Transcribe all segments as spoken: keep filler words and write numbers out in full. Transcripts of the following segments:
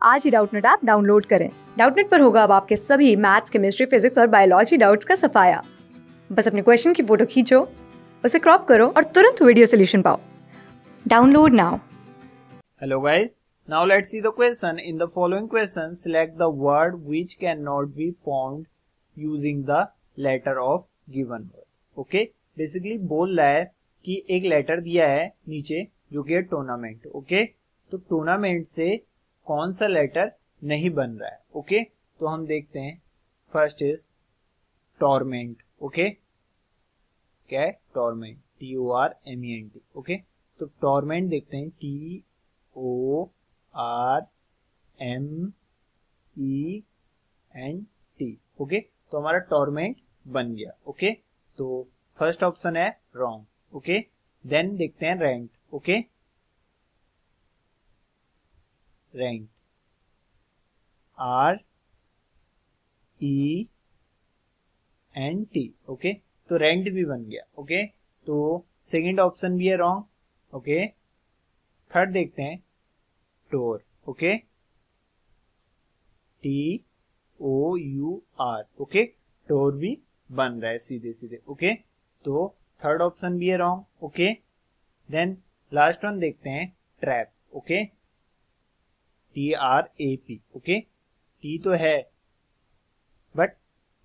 आज ही Doubtnut app download करें। डाउटनेट पर होगा अब आपके सभी मैथ्स, केमिस्ट्री, फिजिक्स और बायोलॉजी डाउट्स का सफाया। बस अपने क्वेश्चन की फोटो खींचो, उसे क्रॉप करो और तुरंत वीडियो सोल्यूशन पाओ। Download now. Hello guys, now let's see the question. In the following question, select the word which cannot be found using the letter of given word. Okay, basically बोल रहा है कि एक letter दिया है नीचे जो कि है टूर्नामेंट. ओके, तो टूर्नामेंट से कौन सा लेटर नहीं बन रहा है. ओके, तो हम देखते हैं. First is torment. ओके, क्या है torment? T O R M E N T. Okay, तो टॉर्मेंट देखते हैं. T O R M E N T. Okay, तो हमारा टॉर्मेंट बन गया. ओके, तो फर्स्ट ऑप्शन है रॉन्ग. ओके, देन देखते हैं rank. Okay, rank R E N T. Okay, तो रैंक्ड भी बन गया. ओके, तो सेकंड ऑप्शन भी है रॉन्ग. ओके, थर्ड देखते हैं tour. Okay, T O U R. Okay, tour भी बन रहा है सीधे सीधे. ओके, तो थर्ड ऑप्शन भी है wrong. Okay, then last one देखते हैं trap. Okay, T R A P. Okay, T तो है बट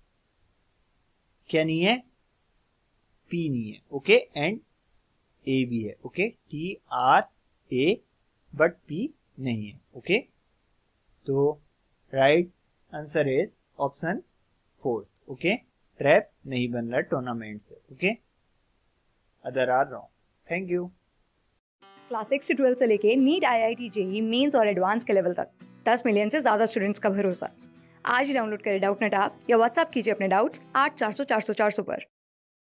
क्या नहीं है? पी नहीं है. ओके, एंड ए भी है. Okay, T R A but P नहीं है. ओके, तो right answer is option four. Okay, trap नहीं बन रहा टूर्नामेंट से. Okay, other are wrong. Thank you. Class six से ट्वेल्थ से लेके NEET, I I T, JEE mains और एडवांस के लेवल तक दस मिलियन से ज्यादा स्टूडेंट्स का भरोसा। आज ही डाउनलोड करें डाउटनेट ऐप या व्हाट्सएप कीजिए अपने डाउट्स आठ चार सौ चार सौ चार सौ पर.